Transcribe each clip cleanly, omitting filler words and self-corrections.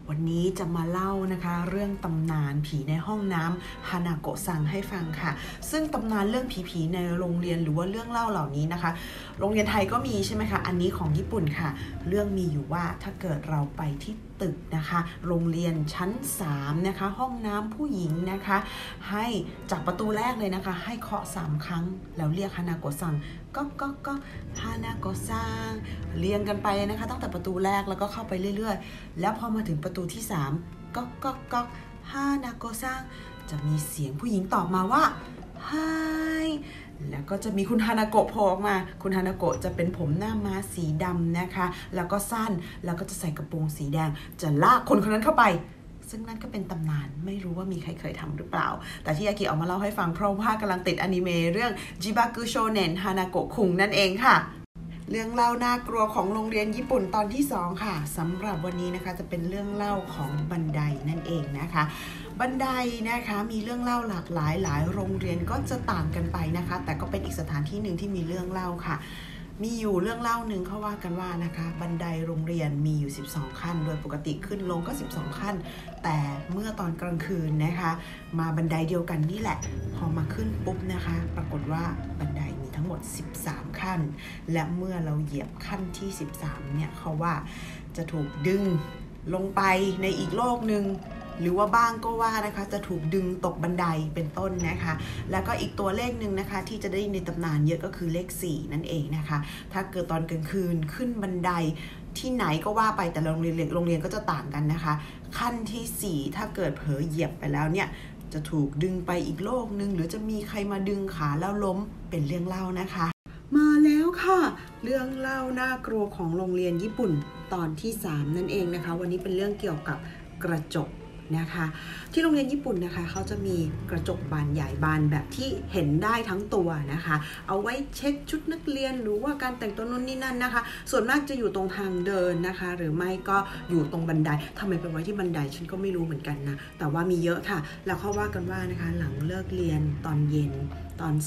วันนี้จะมาเล่านะคะเรื่องตำนานผีในห้องน้ำฮานาโกะซังให้ฟังค่ะซึ่งตำนานเรื่องผีในโรงเรียนหรือว่าเรื่องเล่าเหล่านี้นะคะโรงเรียนไทยก็มีใช่ไหมคะอันนี้ของญี่ปุ่นค่ะเรื่องมีอยู่ว่าถ้าเกิดเราไปที่ตึกนะคะโรงเรียนชั้น3นะคะห้องน้ำผู้หญิงนะคะให้จากประตูแรกเลยนะคะให้เคาะ3ครั้งแล้วเรียกฮานาโกะซังก็ฮานาโกะซังเรียงกันไปนะคะตั้งแต่ประตูแรกแล้วก็เข้าไปเรื่อยๆแล้วพอมาถึงประตูที่3ก็ฮานาโกะซังจะมีเสียงผู้หญิงตอบมาว่าไฮแล้วก็จะมีคุณฮานาโกะโผล่ออกมาคุณฮานาโกะจะเป็นผมหน้าม้าสีดำนะคะแล้วก็สั้นแล้วก็จะใส่กระโปรงสีแดงจะลากคนนั้นเข้าไปซึ่งนั่นก็เป็นตำนานไม่รู้ว่ามีใครเคยทำหรือเปล่าแต่ที่อากิเอามาเล่าให้ฟังเพราะว่ากำลังติดอนิเมะเรื่องจิบากุโชเน็นฮานาโกะคุงนั่นเองค่ะเรื่องเล่าน่ากลัวของโรงเรียนญี่ปุ่นตอนที่2ค่ะสำหรับวันนี้นะคะจะเป็นเรื่องเล่าของบันไดนั่นเองนะคะบันไดนะคะมีเรื่องเล่าหลากหลายหลายโรงเรียนก็จะต่างกันไปนะคะแต่ก็เป็นอีกสถานที่หนึ่งที่มีเรื่องเล่าค่ะมีอยู่เรื่องเล่าหนึ่งเขาว่ากันว่านะคะบันไดโรงเรียนมีอยู่12ขั้นโดยปกติขึ้นลงก็12ขั้นแต่เมื่อตอนกลางคืนนะคะมาบันไดเดียวกันนี่แหละพอมาขึ้นปุ๊บนะคะปรากฏว่าบันไดมีทั้งหมด13ขั้นและเมื่อเราเหยียบขั้นที่13เนี่ยเขาว่าจะถูกดึงลงไปในอีกโลกนึงหรือว่าบ้างก็ว่านะคะจะถูกดึงตกบันไดเป็นต้นนะคะแล้วก็อีกตัวเลขหนึ่งนะคะที่จะได้ในตำนานเยอะก็คือเลข4นั่นเองนะคะถ้าเกิดตอนกลางคืนขึ้นบันไดที่ไหนก็ว่าไปแต่โรงเรียนก็จะต่างกันนะคะขั้นที่4ถ้าเกิดเผลอเหยียบไปแล้วเนี่ยจะถูกดึงไปอีกโลกนึงหรือจะมีใครมาดึงขาแล้วล้มเป็นเรื่องเล่านะคะมาแล้วค่ะเรื่องเล่าน่ากลัวของโรงเรียนญี่ปุ่นตอนที่3นั่นเองนะคะวันนี้เป็นเรื่องเกี่ยวกับกระจกนะคะที่โรงเรียนญี่ปุ่นนะคะเขาจะมีกระจกบานใหญ่บานแบบที่เห็นได้ทั้งตัวนะคะเอาไว้เช็คชุดนักเรียนหรือว่าการแต่งตัวนู่นนี่นั่นนะคะส่วนมากจะอยู่ตรงทางเดินนะคะหรือไม่ก็อยู่ตรงบันไดทำไมไปไว้ที่บันไดฉันก็ไม่รู้เหมือนกันนะแต่ว่ามีเยอะค่ะแล้วเขาว่ากันว่านะคะหลังเลิกเรียนตอนเย็นตอน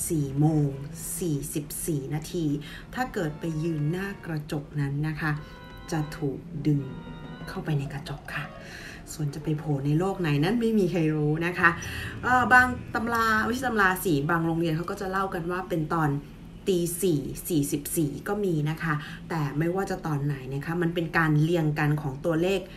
4:44 นาทีถ้าเกิดไปยืนหน้ากระจกนั้นนะคะจะถูกดึงเข้าไปในกระจกค่ะส่วนจะไปโผล่ในโลกไหนนั้นไม่มีใครรู้นะคะบางตำราวิชาตำราสีบางโรงเรียนเขาก็จะเล่ากันว่าเป็นตอน4:44ก็มีนะคะแต่ไม่ว่าจะตอนไหนนะคะมันเป็นการเรียงกันของตัวเลข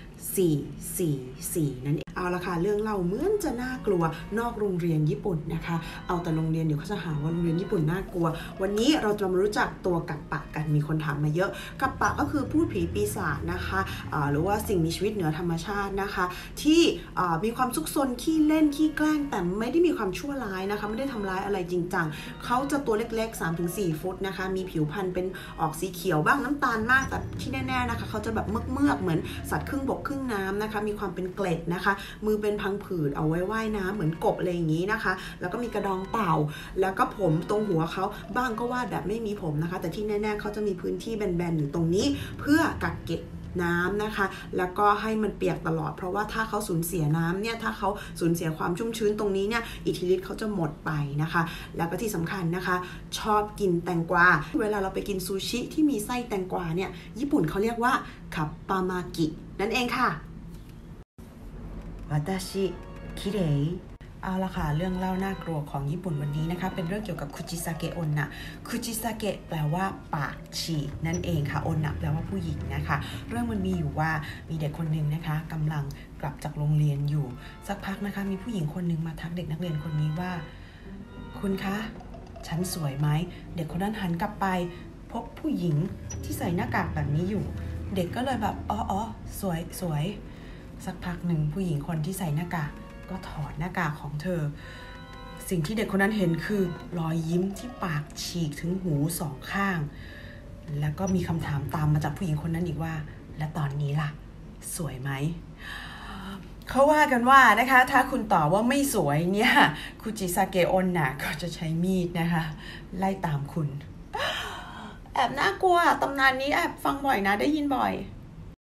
444นั่นเองเอาละค่ะเรื่องเล่าเหมือนจะน่ากลัวนอกโรงเรียนญี่ปุ่นนะคะเอาแต่โรงเรียนเดี๋ยวเขาจะหาว่าโรงเรียนญี่ปุ่นน่ากลัววันนี้เราจะมารู้จักตัวกัปปะกันมีคนถามมาเยอะกัปปะก็คือพูดผีปีศาจนะคะหรือว่าสิ่งมีชีวิตเหนือธรรมชาตินะคะที่มีความซุกซนขี้เล่นขี้แกล้งแต่ไม่ได้มีความชั่วร้ายนะคะไม่ได้ทำร้ายอะไรจริงจังเขาจะตัวเล็กๆ 3-4 ฟุตนะคะมีผิวพรรณเป็นออกสีเขียวบ้างน้ำตาลมากแต่ที่แน่ๆนะคะเขาจะแบบเมือกๆเหมือนสัตว์ครึ่งบกครึ่งน้ำนะคะมีความเป็นเกล็ดนะคะมือเป็นพังผืดเอาไว้ว่ายน้ำเหมือนกบอะไรอย่างนี้นะคะแล้วก็มีกระดองเต่าแล้วก็ผมตรงหัวเขาบ้างก็วาดแบบไม่มีผมนะคะแต่ที่แน่ๆเขาจะมีพื้นที่แบนๆอยู่ตรงนี้เพื่อกักเก็บน้ำนะคะแล้วก็ให้มันเปียกตลอดเพราะว่าถ้าเขาสูญเสียน้ำเนี่ยถ้าเขาสูญเสียความชุ่มชื้นตรงนี้เนี่ยอิทธิฤทธิ์เขาจะหมดไปนะคะแล้วก็ที่สำคัญนะคะชอบกินแตงกวาเวลาเราไปกินซูชิที่มีไส้แตงกวาเนี่ยญี่ปุ่นเขาเรียกว่าคัปปามากินั่นเองค่ะวาตาชิคิเรเอาละค่ะเรื่องเล่าน่ากลัวของญี่ปุ่นวันนี้นะคะเป็นเรื่องเกี่ยวกับคุจิซาเกะอนนะคุจิซาเกะแปลว่าปากฉีกนั่นเองค่ะอนนะแปลว่าผู้หญิงนะคะเรื่องมันมีอยู่ว่ามีเด็กคนหนึ่งนะคะกำลังกลับจากโรงเรียนอยู่สักพักนะคะมีผู้หญิงคนหนึ่งมาทักเด็กนักเรียนคนนี้ว่าคุณคะฉันสวยไหมเด็กคนนั้นหันกลับไปพบผู้หญิงที่ใส่หน้ากากแบบนี้อยู่เด็กก็เลยแบบอ๋อสวยสักพักหนึ่งผู้หญิงคนที่ใส่หน้ากากก็ถอดหน้ากากของเธอสิ่งที่เด็กคนนั้นเห็นคือรอยยิ้มที่ปากฉีกถึงหู2ข้างแล้วก็มีคำถามตามมาจากผู้หญิงคนนั้นอีกว่าและตอนนี้ล่ะสวยไหมเขาว่ากันว่านะคะถ้าคุณตอบว่าไม่สวยเนี่ยคุจิซาเกะอนน่ะก็จะใช้มีดนะคะไล่ตามคุณแอบน่ากลัวตำนานนี้แอบฟังบ่อยนะได้ยินบ่อย